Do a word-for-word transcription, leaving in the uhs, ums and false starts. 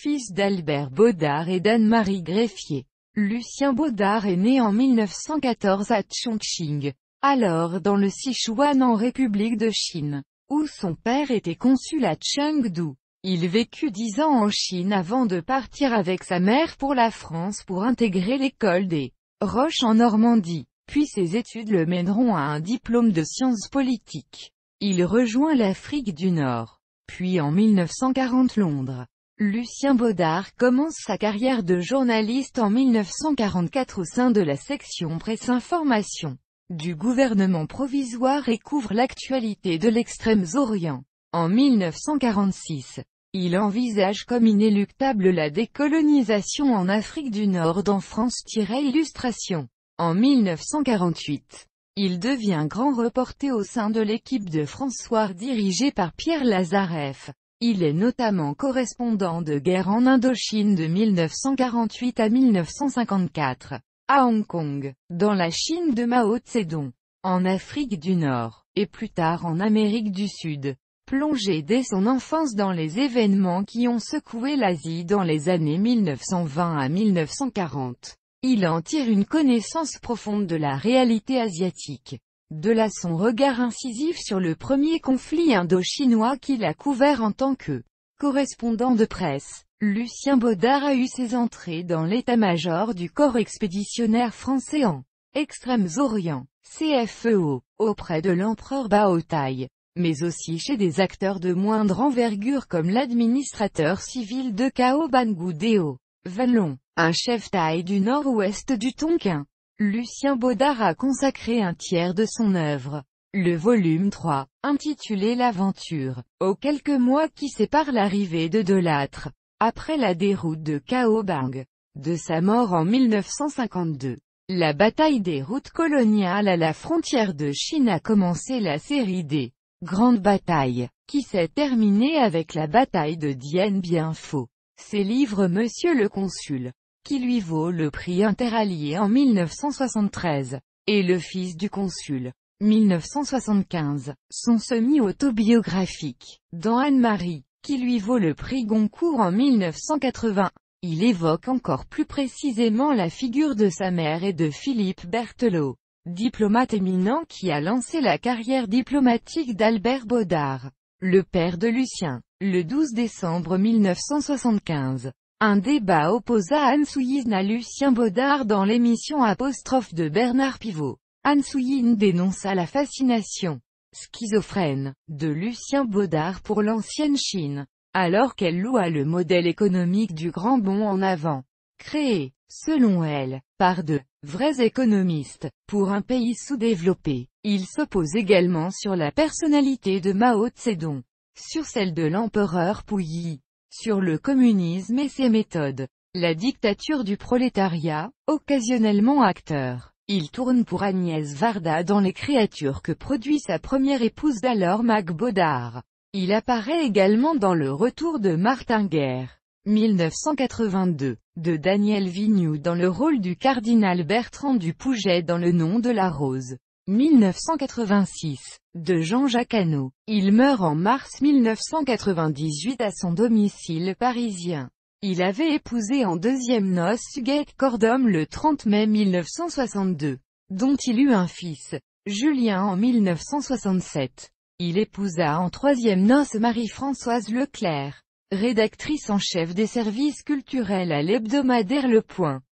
fils d'Albert Baudard et d'Anne-Marie Greffier. Lucien Baudard est né en mille neuf cent quatorze à Chongqing, alors dans le Sichuan en République de Chine, où son père était consul à Chengdu. Il vécut dix ans en Chine avant de partir avec sa mère pour la France pour intégrer l'école des Roches en Normandie, puis ses études le mèneront à un diplôme de sciences politiques. Il rejoint l'Afrique du Nord, puis en mille neuf cent quarante Londres. Lucien Baudard commence sa carrière de journaliste en mille neuf cent quarante-quatre au sein de la section Presse-Information du gouvernement provisoire et couvre l'actualité de l'Extrême-Orient. En mille neuf cent quarante-six, il envisage comme inéluctable la décolonisation en Afrique du Nord dans France-Illustration. En mille neuf cent quarante-huit, il devient grand reporter au sein de l'équipe de François dirigée par Pierre Lazareff. Il est notamment correspondant de guerre en Indochine de mille neuf cent quarante-huit à mille neuf cent cinquante-quatre, à Hong Kong, dans la Chine de Mao Tse-tung, en Afrique du Nord, et plus tard en Amérique du Sud. Plongé dès son enfance dans les événements qui ont secoué l'Asie dans les années mille neuf cent vingt à mille neuf cent quarante, il en tire une connaissance profonde de la réalité asiatique. De là son regard incisif sur le premier conflit indo-chinois qu'il a couvert en tant que correspondant de presse. Lucien Baudard a eu ses entrées dans l'état-major du corps expéditionnaire français en Extrême-Orient, C F E O, auprès de l'empereur Bao Tai, mais aussi chez des acteurs de moindre envergure comme l'administrateur civil de Cao Bangou Deo Vanlong, un chef thaï du nord-ouest du Tonkin. Lucien Baudard a consacré un tiers de son œuvre, le volume trois, intitulé L'Aventure, aux quelques mois qui séparent l'arrivée de Delattre, après la déroute de Cao Bang, de sa mort en mille neuf cent cinquante-deux. La bataille des routes coloniales à la frontière de Chine a commencé la série des Grandes Batailles, qui s'est terminée avec la bataille de Dien Bien Pho. Ses livres Monsieur le Consul, qui lui vaut le prix interallié en mille neuf cent soixante-treize, et Le Fils du Consul, mille neuf cent soixante-quinze, sont semi-autobiographiques. Dans Anne-Marie, qui lui vaut le prix Goncourt en mille neuf cent quatre-vingts, il évoque encore plus précisément la figure de sa mère et de Philippe Berthelot, diplomate éminent qui a lancé la carrière diplomatique d'Albert Baudard, le père de Lucien. Le douze décembre mille neuf cent soixante-quinze, un débat opposa Anne Souillin à Lucien Baudard dans l'émission Apostrophe de Bernard Pivot. Anne Souillin dénonça la fascination schizophrène de Lucien Baudard pour l'ancienne Chine, alors qu'elle loua le modèle économique du grand bond en avant, créé, selon elle, par de vrais économistes, pour un pays sous-développé. Il s'oppose également sur la personnalité de Mao Tse-tung, sur celle de l'empereur Puyi, sur le communisme et ses méthodes, la dictature du prolétariat, occasionnellement acteur. Il tourne pour Agnès Varda dans Les créatures que produit sa première épouse d'alors Mag Baudard. Il apparaît également dans Le Retour de Martin Guerre, mille neuf cent quatre-vingt-deux, de Daniel Vignoux dans le rôle du cardinal Bertrand du Pouget dans Le Nom de la Rose, mille neuf cent quatre-vingt-six, de Jean-Jacques Hano. Il meurt en mars mille neuf cent quatre-vingt-dix-huit à son domicile parisien. Il avait épousé en deuxième noces Huguette Cordom le trente mai mille neuf cent soixante-deux, dont il eut un fils, Julien en mille neuf cent soixante-sept. Il épousa en troisième noces Marie-Françoise Leclerc, rédactrice en chef des services culturels à l'hebdomadaire Le Point.